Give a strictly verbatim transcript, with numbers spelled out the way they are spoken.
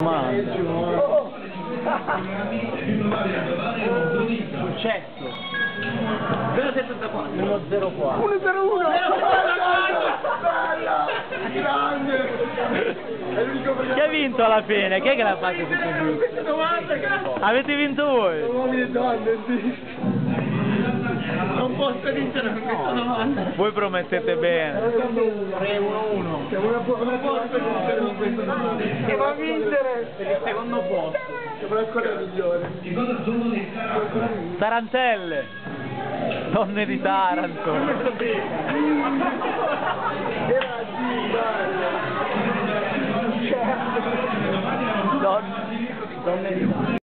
Oh. Successo. zero settantaquattro. uno zero quattro. uno zero uno. Bella! Grande! È l'unico Chi ha vinto alla fine? Chi è che l'ha fatto tutti e due? Questa domanda, cazzo! Avete vinto voi? Uomini e donne, sì. Non posso vincere con questa domanda. Voi promettete bene. tre uno uno. Non posso vincere con questa domanda. Che va a vincere per il secondo posto. Che fa la squadra migliore. Tarantelle. Donne di Taranto. Era di Donne di Taranto.